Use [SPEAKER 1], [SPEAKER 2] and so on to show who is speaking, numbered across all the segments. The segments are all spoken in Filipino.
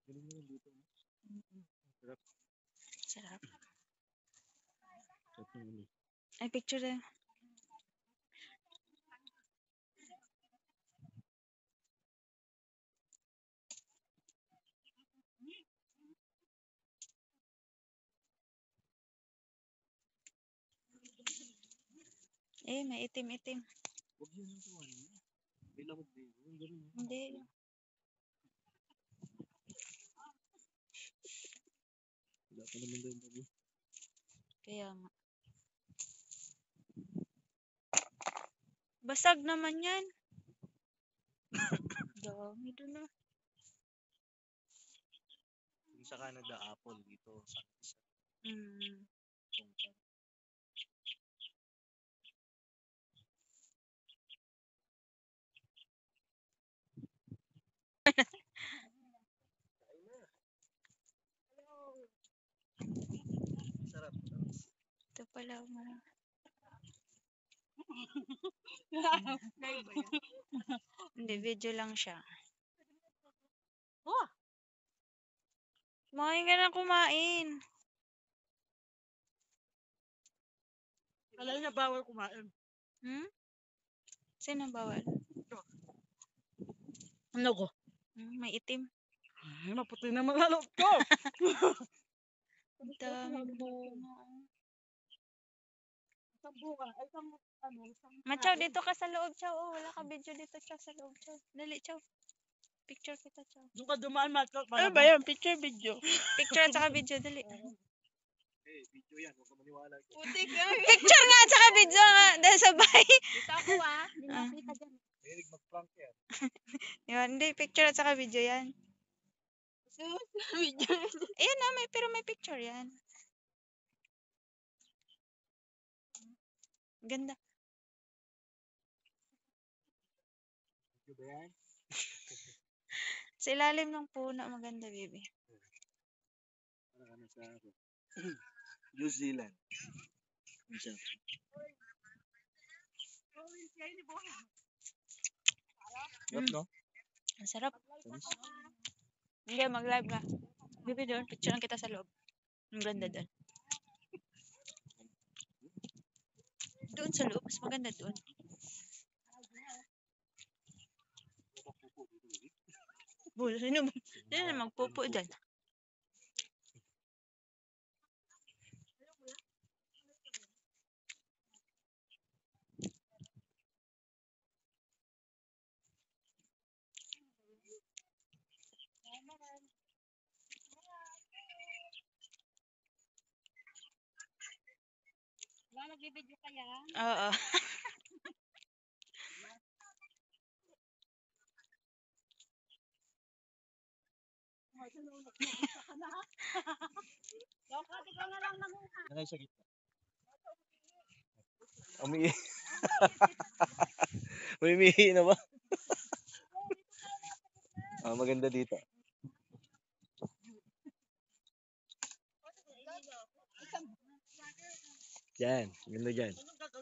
[SPEAKER 1] Galing naman dito. Sarap.
[SPEAKER 2] Sarap.
[SPEAKER 1] Sarap naman.
[SPEAKER 2] Ay, picture na. Eh, may itim-itim.
[SPEAKER 1] Huwag yun yung kuha niya. May lamog din.
[SPEAKER 2] Hindi.
[SPEAKER 1] Wala pa naman doon bago.
[SPEAKER 2] Kaya nga. Basag naman yan. Dami doon na.
[SPEAKER 1] Yung sa Canada, apple dito.
[SPEAKER 2] Hmm.
[SPEAKER 1] Sarap.
[SPEAKER 2] Ito pala. Hindi, video lang siya.
[SPEAKER 3] Oh!
[SPEAKER 2] Kumain ka na kumain.
[SPEAKER 3] Alam na bawal kumain.
[SPEAKER 2] Hmm? Sino bawal?
[SPEAKER 3] Ano ko?
[SPEAKER 2] May itim.
[SPEAKER 3] Ay, maputi naman ang loob ko.
[SPEAKER 2] Ang daming bunga.
[SPEAKER 3] Isang bunga. Ay, isang
[SPEAKER 2] Machaw, dito ka sa loob, Chow. Oh, wala ka video dito, Chow, sa loob, Chow. Dali, Chow. Picture kita, Chow.
[SPEAKER 3] doon ka dumaan, Macho.
[SPEAKER 2] Ano ba yan? Picture, video. Picture at saka video, dali.
[SPEAKER 1] Eh, video yan. Huwag ka maniwala.
[SPEAKER 3] Puti ka.
[SPEAKER 2] Picture nga at saka video nga. Dahil sabay.
[SPEAKER 3] Dito ako Hindi nakita dyan.
[SPEAKER 1] Mahilig mag-prank yan.
[SPEAKER 2] Yan, hindi. Picture at saka video yan.
[SPEAKER 3] Video.
[SPEAKER 2] Ayan na, pero may picture yan. Ganda.
[SPEAKER 1] Video ba yan?
[SPEAKER 2] Sa ilalim ng puno, maganda, baby.
[SPEAKER 1] Para ka na sa New Zealand. Ang sarap. Sarap, no?
[SPEAKER 2] Ang sarap.
[SPEAKER 1] Tamis.
[SPEAKER 2] Hindi, mag-live ka. Baby, doon. Picture lang kita sa loob. Ang ganda doon. Doon sa loob. Mas maganda doon. Sino na magpupo dyan?
[SPEAKER 3] Wala, nag-video ka yan.
[SPEAKER 2] Oo.
[SPEAKER 3] Ikaw na lang nanguha.
[SPEAKER 1] Nanay sa gitna. Umihi. Umihi na ba? Maganda dito. Diyan. Ganda dyan.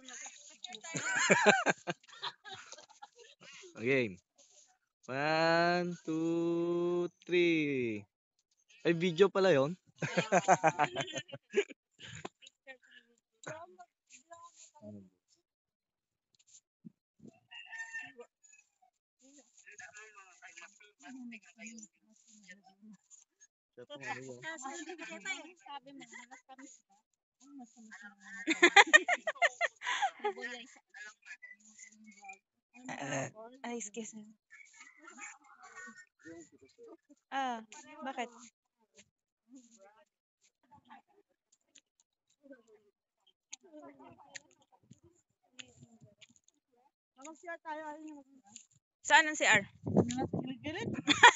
[SPEAKER 1] Okay. 1, 2, 3. Ay, video pala yun.
[SPEAKER 3] Sabi mo, malas kami.
[SPEAKER 2] Ay, excuse me. Bakit?
[SPEAKER 3] Mag-share tayo.
[SPEAKER 2] Saan ang CR?
[SPEAKER 3] Gilid-gilid.